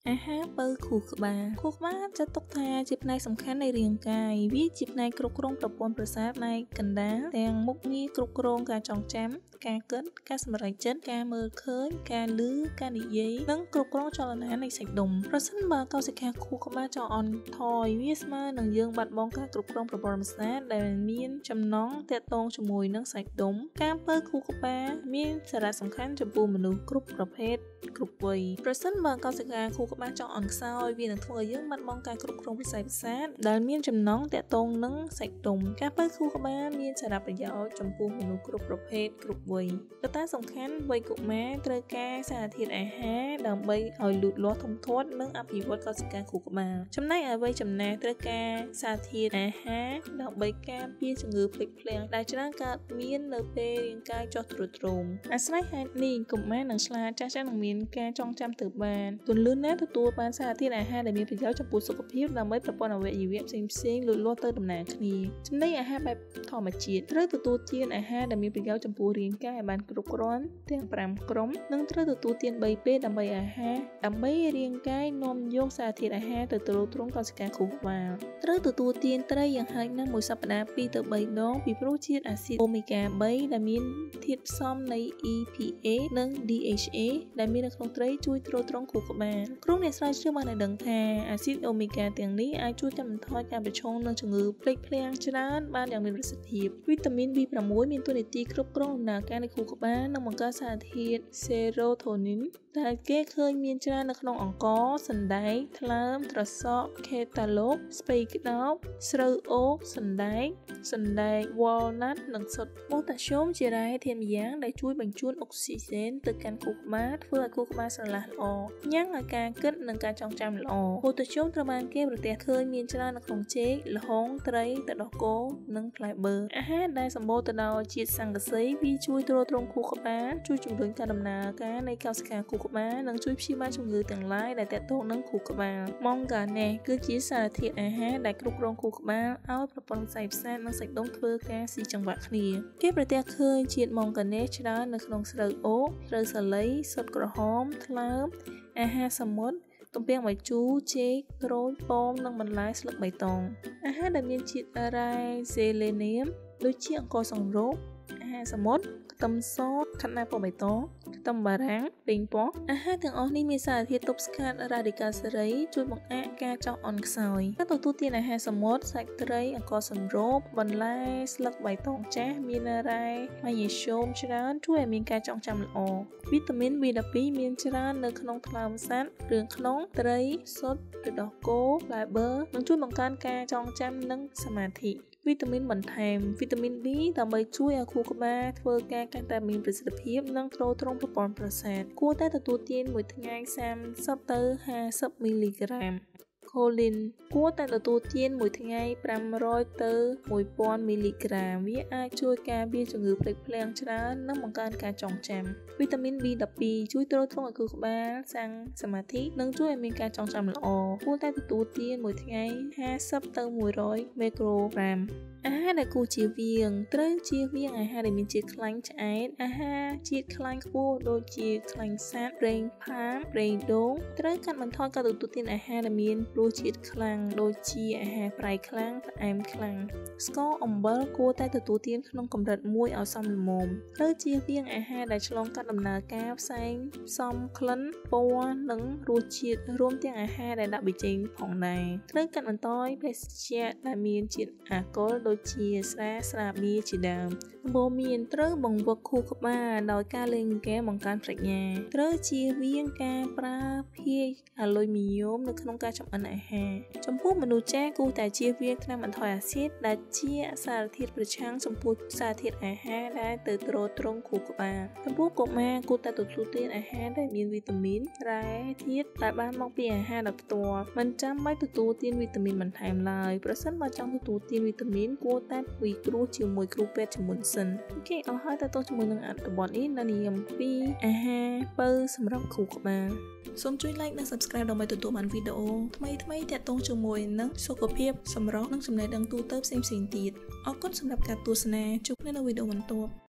អាហារបើខួរក្បាលចាត់ទុកថាជាផ្នែកសំខាន់នៃរាងកាយវាជាផ្នែកគ្រប់គ្រងប្រព័ន្ធប្រសាទផ្នែកកណ្ដាលទាំងមុខងារគ្រប់គ្រងការចងចាំការគិតការសម្រេចចិត្តការមើលឃើញការឮការនិយាយនិងគ្រប់គ្រងចលនានៃសាច់ដុំប្រសិនបើកោសិកាខួរក្បាលចុះអន់ថយវាស្មើនឹងយើងបាត់បង់ការគ្រប់គ្រងប្រព័ន្ធប្រសាទដែលមានចំណងទាក់ទងជាមួយនឹងសាច់ដុំការបើខួរក្បាលមានសារៈសំខាន់ចំពោះមនុស្សគ្រប់ប្រភេទគ្រប់វ័យប្រសិនបើកោសិកាខួរក្បាលចុះអន់ខ្សោយវានឹងធ្វើឲ្យយើងបាត់បង់ការគ្រប់គ្រងវិស័យប្រសាទដែលមានចំណងទាក់ទងនឹងសាច់ដុំការបើខួរក្បាលមានសារៈប្រយោជន៍ចំពោះមនុស្សគ្រប់ប្រភេទគ្រប់វ័យកត្តាសំខាន់វ័យកុមារត្រូវការសារធាតុអាហារដើម្បីឲ្យលូតលាស់ធំធាត់និងអភិវឌ្ឍកោសិកាខួរក្បាលចំណែកឯវ័យចំណាស់ត្រូវការសារធាតុអាហារដើម្បីការពារជំងឺភ្លេចភ្លាំងដែលច្រើនកើតមាននៅពេលរាងកាយចុះទ្រុឌទ្រោមអាស្រ័យហេតុនេះកុមារនិងឆ្លាតចាស់ៗនឹងមានការចងចាំទៅបានទន្លឿនណាទទួលបានសារធាតុអាហារដែលមានប្រយោជន៍ចំពោះសុខភាពដើម្បីប្រព័ន្ធអវយវៈផ្សេងៗលូតលាស់ទៅដំណើរគ្នាចំណីអាហារបែបធម្មជាតិត្រូវទទួលទានអាហារដែលមានប្រយោជន៍ចំពោះរាងកាយឲ្យបានគ្រប់គ្រាន់ទាំង5ក្រុមនិងត្រូវទទួលទាន3ពេលដើម្បីរាងកាយនាំយកសារធាតុអាហារទៅទ្រទ្រង់កោសិកាខួរក្បាលត្រូវទទួលទានត្រីយ៉ាងហោចណាស់មួយសប្តាហ៍2ទៅ3ដងពីព្រោះជាតិអាស៊ីតអូមេហ្គា3ដែលមានធាតុផ្សំនៃ EPA និង DHA ដែលមាននៅក្នុងត្រីជួយទ្រទ្រង់ខួរក្បាលគ្រូអ្នកស្រាវជ្រាវបានដឹងថាអាស៊ីតអូមេហ្គាទាំងនេះអាចជួយកាត់បន្ថយការប្រឈមនឹងជំងឺភ្លេចភ្លាំងច្រើនបានយ៉ាងមានប្រសិទ្ធភាពវីតាមីន B6 មានតួនាទីគ្រប់គ្រងដំណើរការនៃខួរក្បាលនិងបង្កើតសារធាតុ Serotonin ដែលគេឃើញមានច្រើននៅក្នុងអង្ករសណ្តែកថ្លើមត្រសក់ខេតាឡូបស្ពៃក្តោបស្រូវអូកសណ្តែកវ៉លណាត់និងសុទ្ធប៉ូតាស្យូមជារ៉ែធាតុម្យ៉ាងដែលជួយបញ្ជូនអុកស៊ីហ្សែនទៅកាន់ខួរក្បាលធ្វើឲ្យខួរក្បាលស្រឡះល្អញ៉ាំងឲ្យការគិតនិងការចងចាំល្អប៉ូតាស្យូមត្រូវបានគេប្រទះឃើញមានច្រើននៅក្នុងចេកល្ហុងត្រីទឹកដោះគោនិងផ្លែបឺរអាហារដែលសម្បូរទៅដោយជាតិស័ង្កសីវាជួយទ្រទ្រង់ខួរក្បាលជួយជំរុញការដំណើរការនៃកោសិកាខួរក្បាលនិងជួយព្យាបាលជំងឺទាំងឡាយដែលទាក់ទងនឹងខួរក្បាលម៉ង់ហ្គាណេសគឺជាសារធាតុអាហារដែលគ្រប់គ្រងខួរក្បាលឲ្យប្រព័ន្ធវិស័យប្រសាទនិងសាច់ដុំធ្វើការស៊ីចង្វាក់គ្នាគេប្រទះឃើញជាតិម៉ង់ហ្គាណេសច្រើននៅក្នុងស្រូវអូកស្រូវសាលីសុទ្ធក្រហមថ្លើមអាហារសមុទ្រទំពាំងបាយជូរចេកក្រូចប៉ោមនិងបន្លែស្លឹកបៃតងអាហារដែលមានជាតិរ៉ែសេលេនីមដូចជាអង្ករសង្រូបអាហារសមុទ្រខ្ទឹមសខាត់ណាពណ៌បៃតងខ្ទឹមបារាំងប៉េងប៉ោះអាហារទាំងអស់នេះមានសារធាតុទប់ស្កាត់រ៉ាឌីកាល់សេរីជួយបង្អាក់ការចុះអន់ខ្សោយការទទួលទានអាហារសមុទ្រសាច់ត្រីអង្ករសង្រូបបន្លែស្លឹកបៃតងចាស់មានរ៉ែម៉ាញ៉េស្យូមច្រើនជួយឲ្យមានការចងចាំល្អវីតាមីន B12 មានច្រើននៅក្នុងថ្លើមសត្វគ្រឿងក្នុងត្រីសុទ្ធទឹកដោះគោផ្លែបឺរនឹងជួយបង្កើនការចងចាំនិងសមាធិវីតាមីនបន្ថែមវីតាមីន B ដើម្បីជួយឲ្យខួរក្បាលធ្វើការកាន់តែមានប្រសិទ្ធភាពនិងទ្រទ្រង់ប្រព័ន្ធប្រសាទគួរតែទទួលទានមួយថ្ងៃ30ទៅ50មីលីក្រាមខូលីនគួរតែទទួលទានមួយថ្ងៃ500ទៅ1000មីលីក្រាមវាអាចជួយការពារជំងឺភ្លេចភ្លាំងច្រើននិងបង្កើនការចងចាំវីតាមីន B12 ជួយទ្រទ្រង់ឲ្យខួរក្បាលសាំងសមាធិនិងជួយឲ្យមានការចងចាំល្អគួរតែទទួលទានមួយថ្ងៃ50ទៅ100មីក្រូក្រាមអាហារដែលគួរជៀសវាងត្រូវជៀសវាងអាហារដែលមានជាតិខ្លាញ់ឆ្អែតអាហារជាតិខ្លាញ់ខ្ពស់ដូចជាខ្លាញ់សត្វប្រេងផាមប្រេងដូងត្រូវកាត់បន្ថយការទទួលទានអាហារដែលមានរសជាតិខ្លាំងដូចជាអាហារប្រៃខ្លាំងផ្អែមខ្លាំងស្ករអំបិលគួរតែទទួលទានក្នុងកម្រិតមួយឲ្យសមល្មមត្រូវជៀសវាងអាហារដែលឆ្លងកាត់ដំណើរការផ្សែងផ្សំក្លិនពណ៌និងរសជាតិរួមទាំងអាហារដែលដាក់ប៊ីចេងផងដែរត្រូវកាត់បន្ថយភេសជ្ជៈដែលមានជាតិអាល់កុលដូចជាស្រាបៀរជាដើមដំបូន្មានត្រូវបង្វឹកខួរក្បាលដោយការលេងហ្គេមបង្កើនប្រាជ្ញាត្រូវជៀសវាងការប្រើភាយអាលុយមីញ៉ូមនៅក្នុងការចម្អិនអាហារចំពោះមនុស្សចាស់គួរតែជៀសវាងថ្នាំបន្ថយអាស៊ីតដែលជាសារធាតុប្រឆាំងចំពោះសារធាតុអាហារដែលទៅទ្រទ្រង់ខួរក្បាលចំពោះកុមារគួរតែទទួលទានអាហារដែលមានវីតាមីនរ៉ែធាតុដែលបានមកពីអាហារដោយផ្ទាល់មិនចាំបាច់ទទួលទានវីតាមីនបន្ថែមឡើយប្រសិនបើចង់ទទួលទានវីតាមីនគួរតែពិគ្រោះជាមួយគ្រូពេទ្យជាមុនសិនគេអស់ហើយតើតោះជាមួយនឹងអត្ថបទនេះនៅនិយមពីអាហារបើសម្រាប់ខួរក្បាលសូមជួយ like និង subscribe ដើម្បីទទួលបានវីដេអូថ្មីៗទាក់ទងជាមួយនឹងសុខភាពសម្រស់និងចំណេះដឹងទូទៅផ្សេងៗទៀតអរគុណសម្រាប់ការទស្សនាជួបគ្នានៅវីដេអូបន្ទាប់